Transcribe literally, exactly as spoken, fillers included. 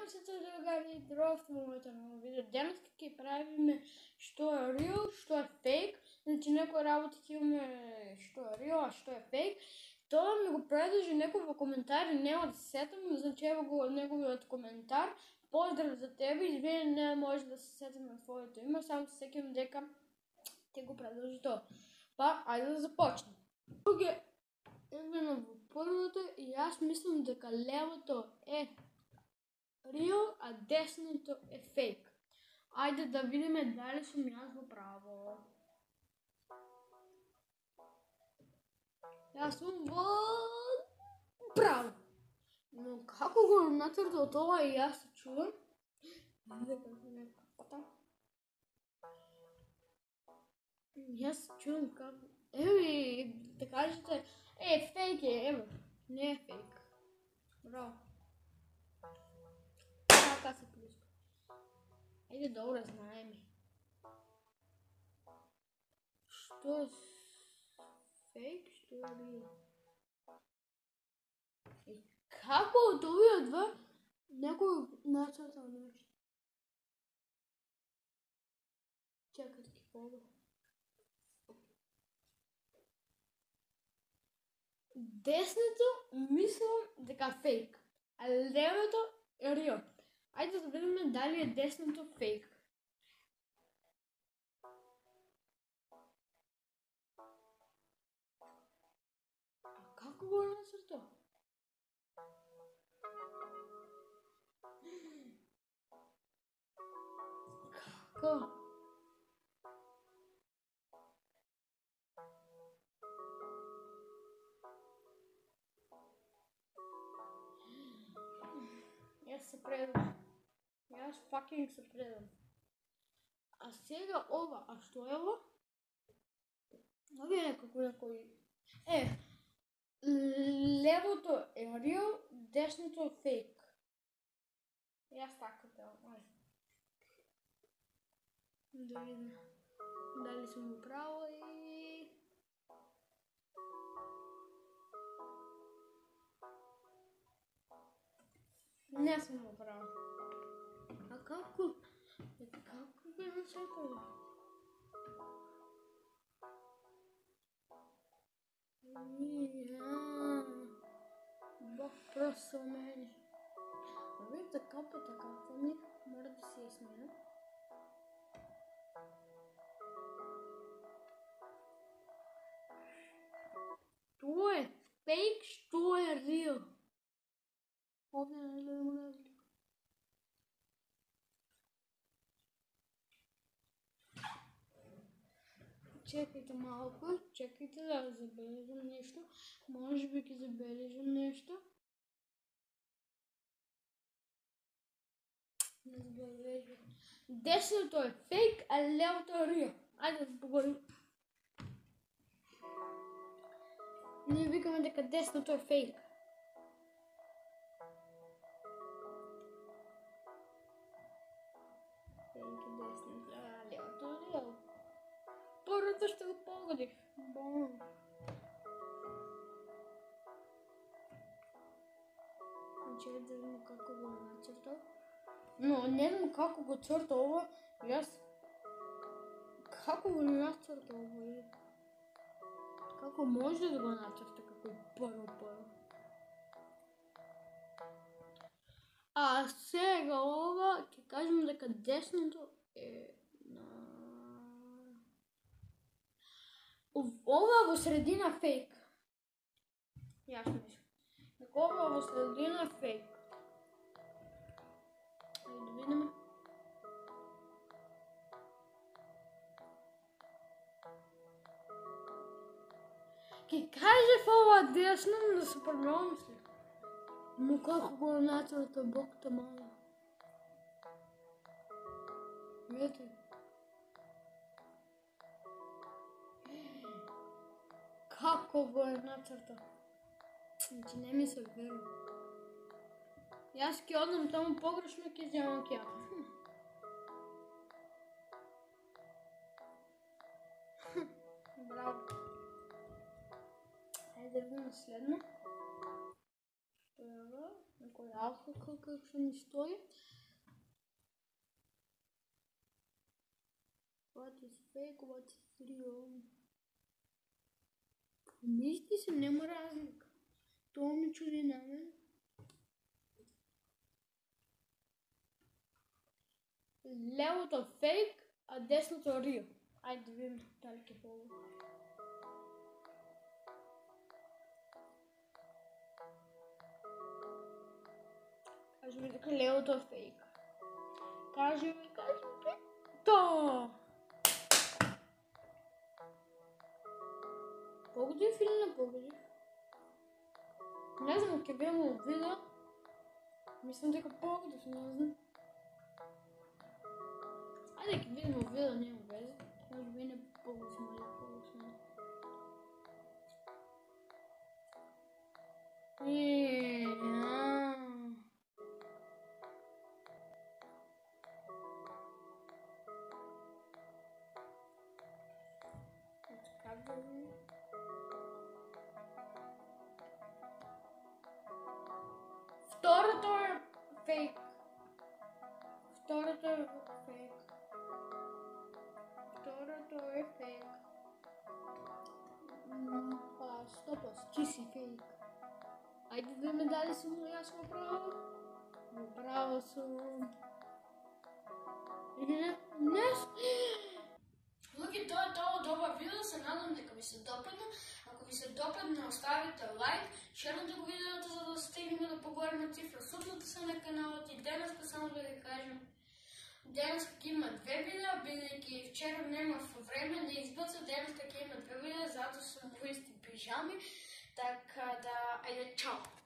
Здравейте, другари, здравейте, моето ново видео. Днес ще правим що е real, що е фейк. Значи някои работи имаме що е real, а що е фейк. Това ми го предложи някой в коментари, няма да се сетам, значи го неговият коментар. Поздрав за тебе, извини, не може да се сетам на твоето име, само се секим дека ти го предложи то. Па, айде да започнем. Тук е именно в първата и аз мислям дека левото е real, а десното е фейк. Айде да видим дали съм аз во право. Аз съм во право. Но како го нацртал това и аз се чувам. И аз се чувам како... Еви, да кажете, е, фейк е, ево. Не е фейк. Браво. Така се плюска. Айде добре, знаем. Що е фейк, що е real? И како от овие два некој нацртал нещо? Чакай да ги пробам. Десното мислам дека фейк, а левото е real. Айде да видим дали е десното фейк. А како го нацртал? Како? Јас се предам. Јас fucking се предам. А сега ова, а што е ова? Ови е некако некој... Е, левото е real, десното е фейк. Јас така телам, ајде. Да видим дали сум во право и... Не сум во право. А како? Како би нацртал? Бог просто мене. Видите капата каква ми, мора да си я смея. Што е фейк, што е real? Овде не гледам разлика. Чекайте малко, чекайте да забележам нещо. Може би ги забележам нещо. Не забележам. Десното е фейк, а левото е real. Айде да поговорим. Ние викаме дека десното е фейк. Фейк и десното, а левото е real. Първото ще го погодих. Бом. Значи да видим како го нацртал. Но не знам како го црта ова. И аз... Како го нацрта ова? Како може да го нацрта како и първо първо? А сега ова ќе кажем дека десното е... Ова во средина фейк. Јас мислам. Дека ова во средина фейк. Ајде да видиме. Ке кажев ова десно, да се промисли. Но како го нацрта Бог те мала. Видите? Како го е нацртал? Значи не ми се верува. Јас ќе одам таму погрешно ќе земам кјаф. Браво. Ајде да видим следно. Што е ова? някой алфа, какво ни стои. What is fake, what is real? Помисли се, няма разлика. То ми чуди на мен. Левото фейк, а десното real. Айде да видим дали е по-добре. Кажи ми дека левото е фейк. Кажи ми, кажи ми. То! Погоди или не погоди? Не знам, ке бяха от видео. Мислям дека погоди, не знам. Айде ке видим от видео, няма везе. Може би не погоди, мали погоди. Еее, второто е фейк. Второто е фейк. Второто е фейк. А, стопас, ти си фейк. Айде да видим дали съм ясно право. Направо съм. Или не? Луки, това е толкова добър видео, се надам дека ви се допадна. Ако ви се допадна, оставите лайк, шернете го видеото, за да стигнем да поговорим цифра. Сутната са на каналът и денеска, само да ви кажем. Денеска има две видеа, бидейки вчера немах време да избъца, денеска има две видеа, зато съм в исти пижами. Така да, айде, чао!